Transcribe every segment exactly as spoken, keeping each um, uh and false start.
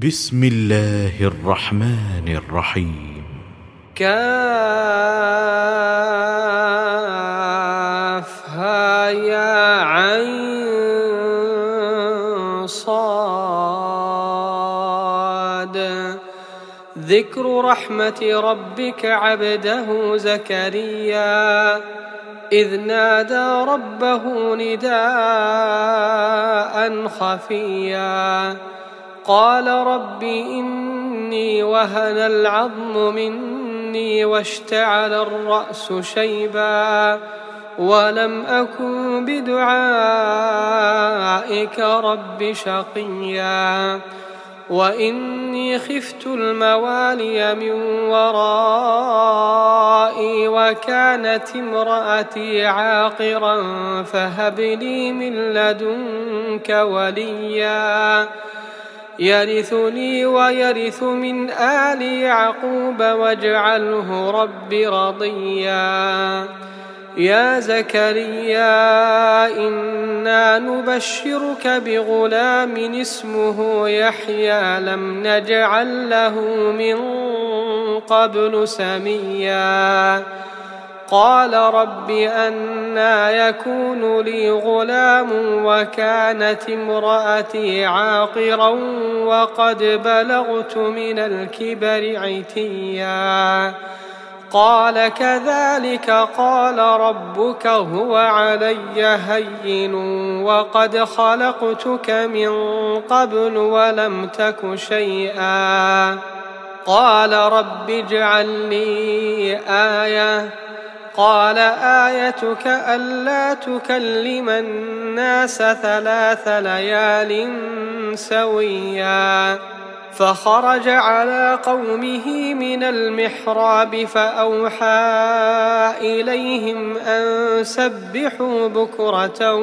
بسم الله الرحمن الرحيم. كافها يا عين صاد. ذكر رحمة ربك عبده زكريا إذ نادى ربه نداء خفيا قال رب إني وهن العظم مني واشتعل الرأس شيبا ولم أكن بدعائك رب شقيا وإني خفت الموالي من ورائي وكانت امرأتي عاقرا فهب لي من لدنك وليا يرثني ويرث من آل يعقوب واجعله رب رضيا. يا زكريا إنا نبشرك بغلام اسمه يحيى لم نجعل له من قبل سميا قال رب أنى يكون لي غلام وكانت امرأتي عاقرا وقد بلغت من الكبر عتيا قال كذلك قال ربك هو علي هين وقد خلقتك من قبل ولم تك شيئا قال رب اجعل لي آية قال آيتك ألا تكلم الناس ثلاث ليال سويا فخرج على قومه من المحراب فأوحى إليهم أن سبحوا بكرة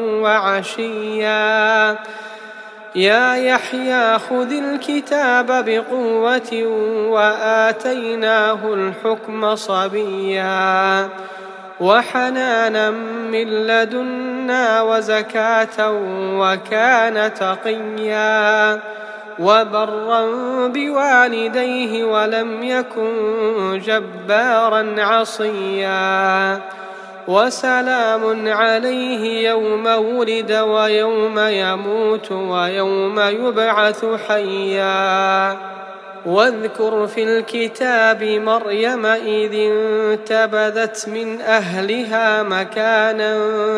وعشيا يا يحيى خذ الكتاب بقوة وآتيناه الحكم صبيا وحنانا من لدنا وزكاة وكان تقيا وبرا بوالديه ولم يكن جبارا عصيا وسلام عليه يوم ولد ويوم يموت ويوم يبعث حيا واذكر في الكتاب مريم إذ انتبذت من أهلها مكانا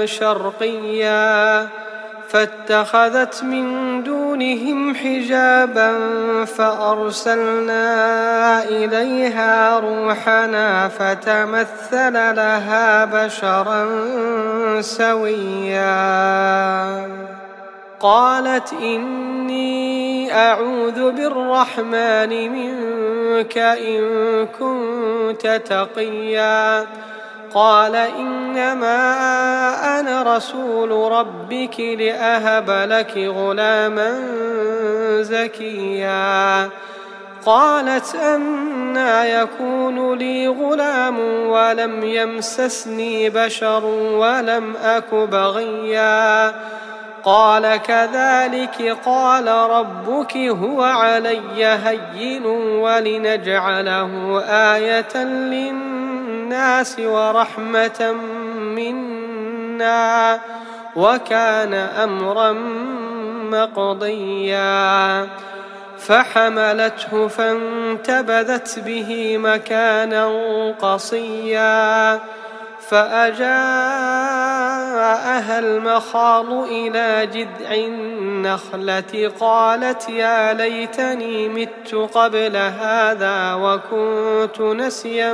شرقيا فاتخذت من دونهم حجابا فأرسلنا إليها روحنا فتمثل لها بشرا سويا قالت إني أعوذ بالرحمن منك إن كنت تقيا قال إنما أنا رسول ربك لأهب لك غلاما زكيا قالت أنى يكون لي غلام ولم يمسسني بشر ولم أك بغيا قال كذلك قال ربك هو علي هين ولنجعله آية للناس ورحمة منا وكان أمرا مقضيا فحملته فانتبذت به مكانا قصيا فأجاءها المخاض إلى جذع النخلة قالت يا ليتني مت قبل هذا وكنت نسيا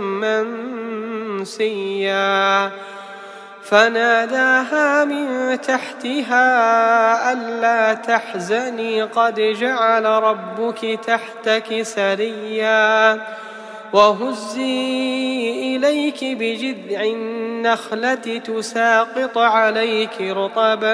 منسيا فناداها من تحتها ألا تحزني قد جعل ربك تحتك سريا وهزي إليك بجذع النخلة تساقط عليك رطبا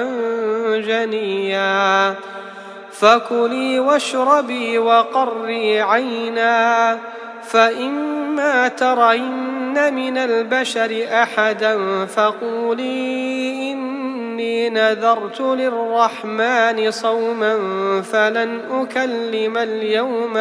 جنيا فكلي واشربي وقري عينا فإما ترين من البشر أحدا فقولي إني إني نذرت للرحمن صوما فلن أكلم اليوم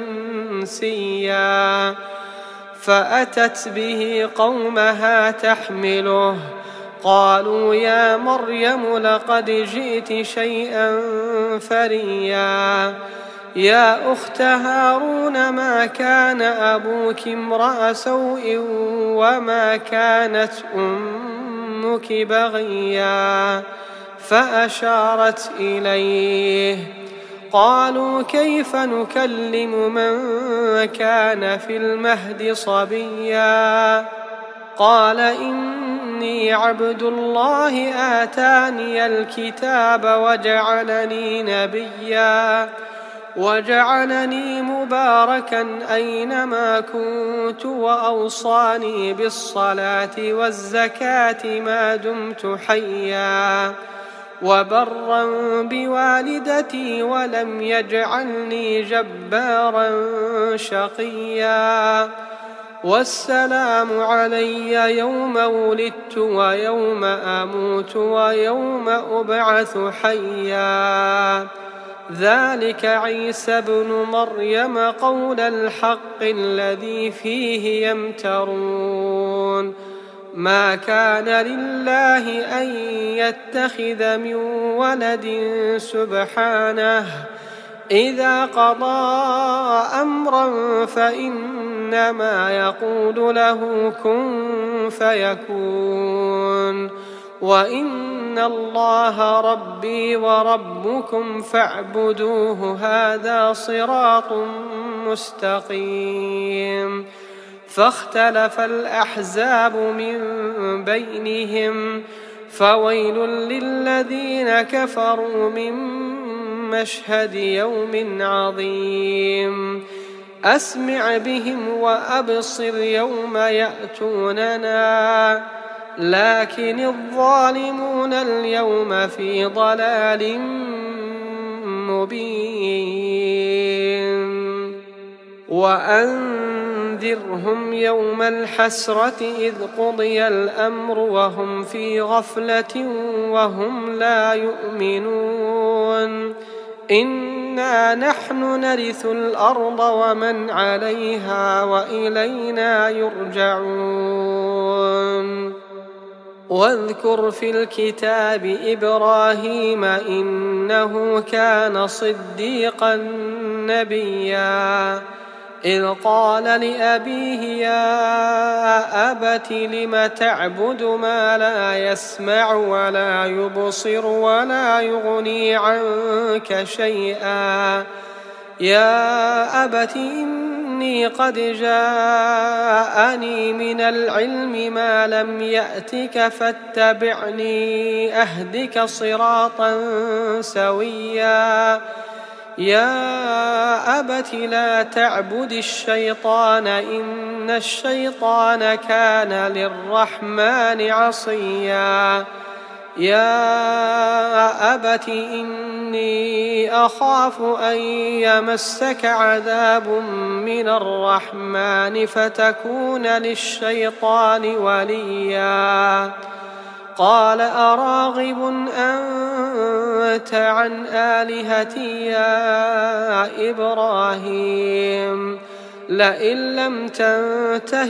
إنسيا فأتت به قومها تحمله قالوا يا مريم لقد جئت شيئا فريا يا أخت هارون ما كان أبوك امرأ سوء وما كانت أمك بغيا فأشارت إليه قالوا كيف نكلم من كان في المهد صبيا قال إني عبد الله آتاني الكتاب وجعلني نبيا وجعلني مباركا أينما كنت وأوصاني بالصلاة والزكاة ما دمت حيا وبرا بوالدتي ولم يجعلني جبارا شقيا والسلام علي يوم ولدت ويوم أموت ويوم أبعث حيا ذلك عيسى ابن مريم قول الحق الذي فيه يمترون ما كان لله أن يتخذ من ولد سبحانه إذا قضى أمرا فإنما يقول له كن فيكون وإن الله ربي وربكم فاعبدوه هذا صراط مستقيم فاختلف الأحزاب من بينهم فويل للذين كفروا من مشهد يوم عظيم أسمع بهم وأبصر يوم يأتوننا لكن الظالمون اليوم في ضلال مبين وأنذرهم يوم الحسرة إذ قضي الأمر وهم في غفلة وهم لا يؤمنون إنا نحن نرث الأرض ومن عليها وإلينا يرجعون واذكر في الكتاب إبراهيم إنه كان صديقا نبيا إذ قال لأبيه يا أبت لم تعبد ما لا يسمع ولا يبصر ولا يغني عنك شيئا يا أبت إني قد جاءني من العلم ما لم يأتك فاتبعني أهدك صراطا سويا يا أبت لا تعبد الشيطان إن الشيطان كان للرحمن عصيا يا أبت إني أخاف أن يمسك عذاب من الرحمن فتكون للشيطان وليا قال أراغب أنت عن آلهتي يا إبراهيم لئن لم تنته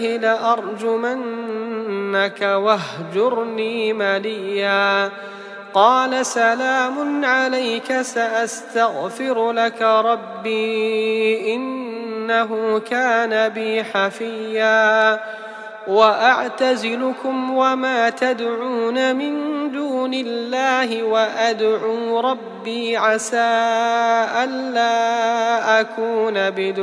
لأرجمنك واهجرني مليا قال سلام عليك سأستغفر لك ربي إنه كان بي حفيا وأعتزلكم وما تدعون من دون الله وأدعو ربي عسى ألا أكون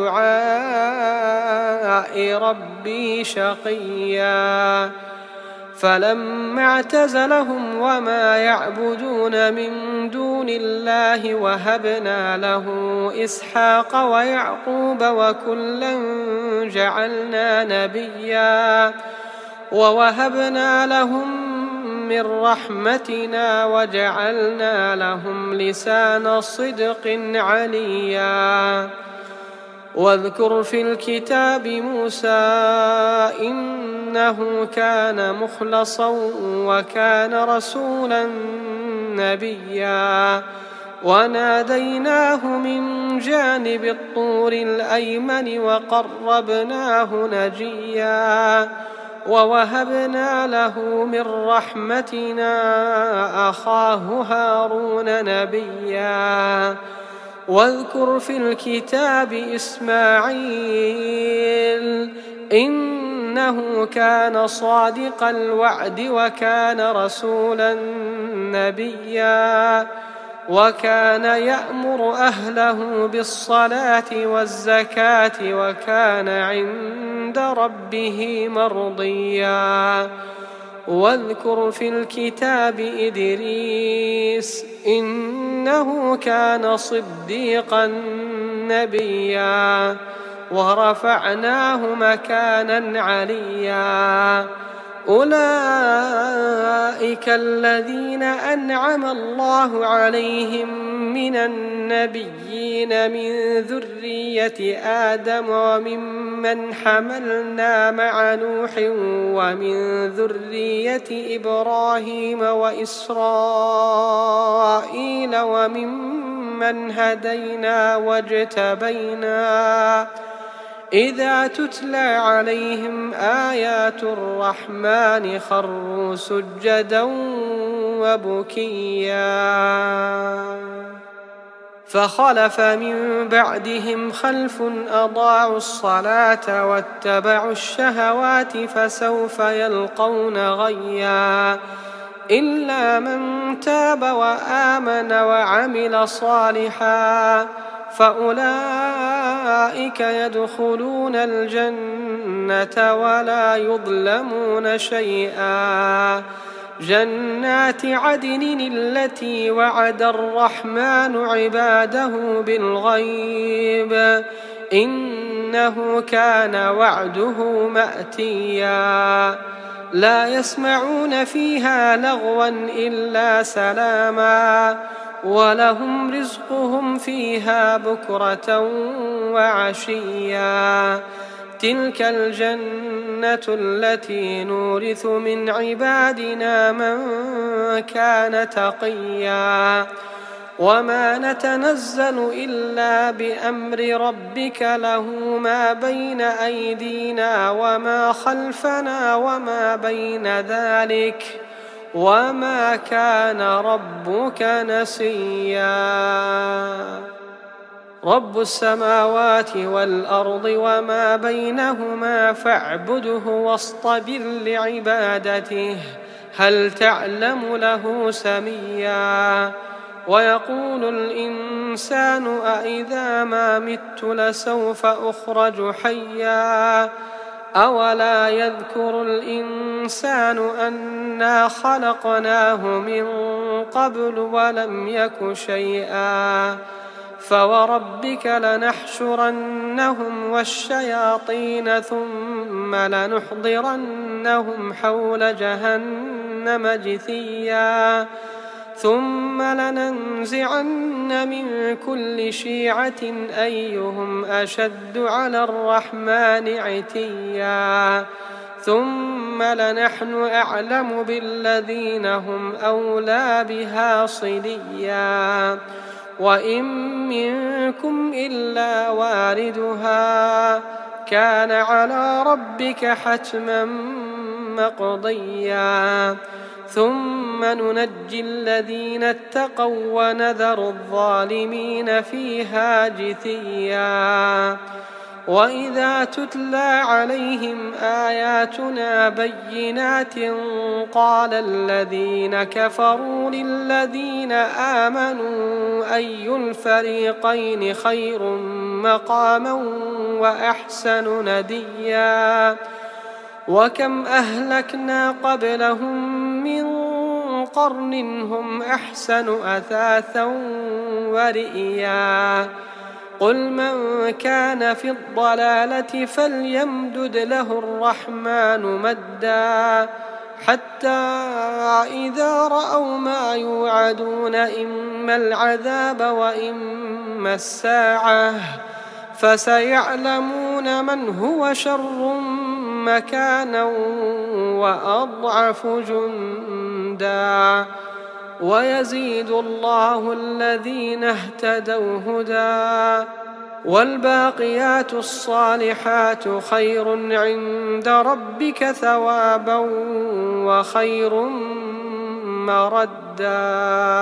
بدعاء ربي شقيا فلما اعتزلهم وما يعبدون من دون الله وهبنا له إسحاق ويعقوب وكلا جعلنا نبيا ووهبنا لهم من رحمتنا وجعلنا لهم لسان صدق عليا واذكر في الكتاب موسى إن إنه كان مخلصا وكان رسولا نبيا وناديناه من جانب الطور الأيمن وقربناه نجيا ووهبنا له من رحمتنا أخاه هارون نبيا واذكر في الكتاب إسماعيل إنه كان صادق الوعد وكان رسولا نبيا وكان يأمر أهله بالصلاة والزكاة وكان عند ربه مرضيا واذكر في الكتاب إدريس إنه كان صديقا نبيا ورفعناه مكانا عليا أولئك الذين أنعم الله عليهم من النبيين من ذرية آدم وممن حملنا مع نوح ومن ذرية إبراهيم وإسرائيل وممن هدينا واجتبينا إذا تتلى عليهم آيات الرحمن خروا سجدا وبكيا فخلف من بعدهم خلف أضاعوا الصلاة واتبعوا الشهوات فسوف يلقون غيا إلا من تاب وآمن وعمل صالحا فأولئك يدخلون الجنة ولا يظلمون شيئا جنات عدن التي وعد الرحمن عباده بالغيب إنه كان وعده مأتيا لا يسمعون فيها لغوا إلا سلاما ولهم رزقهم فيها بكرة وعشيا تلك الجنة التي نورث من عبادنا من كان تقيا وما نتنزل إلا بأمر ربك له ما بين أيدينا وما خلفنا وما بين ذلك وما كان ربك نسيا رب السماوات والأرض وما بينهما فاعبده واصطبر لعبادته هل تعلم له سميا ويقول الإنسان أإذا ما مت لسوف أخرج حيا أولا يذكر الإنسان أنا خلقناه من قبل ولم يك شيئا فوربك لنحشرنهم والشياطين ثم لنحضرنهم حول جهنم جثيا ثم لننزعن من كل شيعة أيهم أشد على الرحمن عتيا ثم لنحن أعلم بالذين هم أولى بها صليا وإن منكم إلا واردها كان على ربك حتما مقضيا ثم ننجي الذين اتقوا ونذر الظالمين فيها جثيا وإذا تتلى عليهم آياتنا بينات قال الذين كفروا للذين آمنوا أي الفريقين خير مقاما وأحسن نديا وكم أهلكنا قبلهم من قرن هم أحسن أثاثا ورئيا قل من كان في الضلالة فليمدد له الرحمن مدا حتى إذا رأوا ما يوعدون إما العذاب وإما الساعة فسيعلمون من هو شر مكانا وأضعف جندا ويزيد الله الذين اهتدوا هدى والباقيات الصالحات خير عند ربك ثوابا وخير مردا.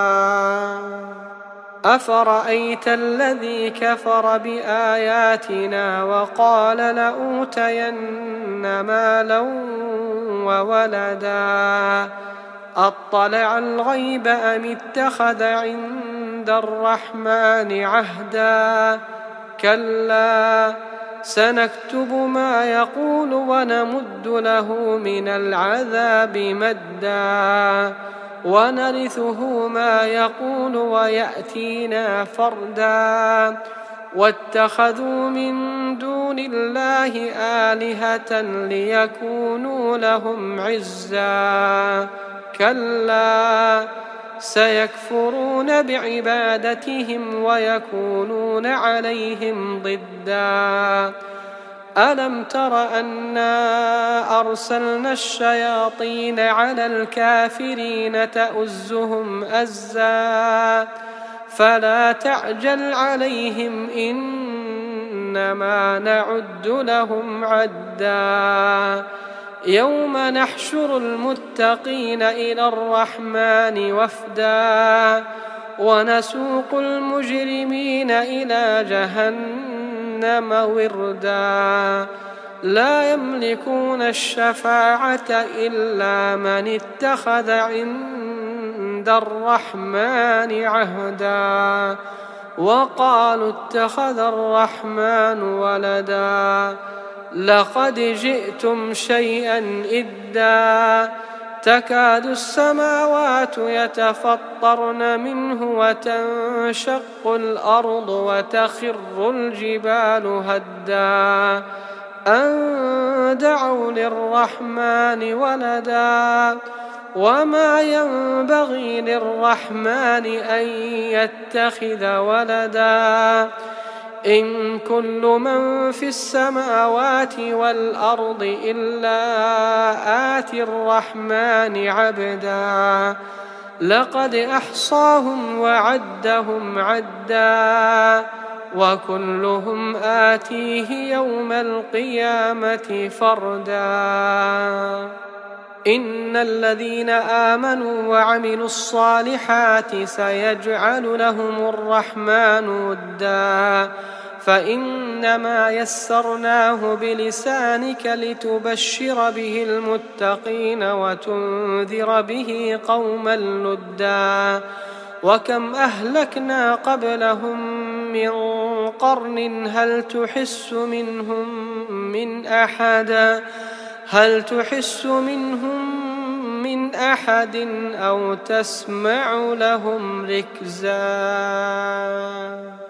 أفرأيت الذي كفر بآياتنا وقال لأوتين مالا وولدا أطلع الغيب أم اتخذ عند الرحمن عهدا كلا سنكتب ما يقول ونمد له من العذاب مدا ونرثه ما يقول ويأتينا فردا واتخذوا من دون الله آلهة ليكونوا لهم عزا كلا سيكفرون بعبادتهم ويكونون عليهم ضدا. ألم تر أنا أرسلنا الشياطين على الكافرين تؤزهم أزا فلا تعجل عليهم إنما نعد لهم عدا يوم نحشر المتقين إلى الرحمن وفدا ونسوق المجرمين إلى جهنم وردا لا يملكون الشفاعة إلا من اتخذ عند الرحمن عهدا وقالوا اتخذ الرحمن ولدا لقد جئتم شيئا إدا تكاد السماوات يتفطرن منه وتنشق الأرض وتخر الجبال هدا أن دعوا للرحمن ولدا وما ينبغي للرحمن أن يتخذ ولدا إن كل من في السماوات والأرض إلا آتي الرحمن عبدا لقد أحصاهم وعدهم عدا وكلهم آتيه يوم القيامة فردا. إن الذين آمنوا وعملوا الصالحات سيجعل لهم الرحمن ودا فإنما يسرناه بلسانك لتبشر به المتقين وتنذر به قوما لدا وكم أهلكنا قبلهم من قرن هل تحس منهم من أحد هل تحس منهم من أحد أو تسمع لهم ركزا.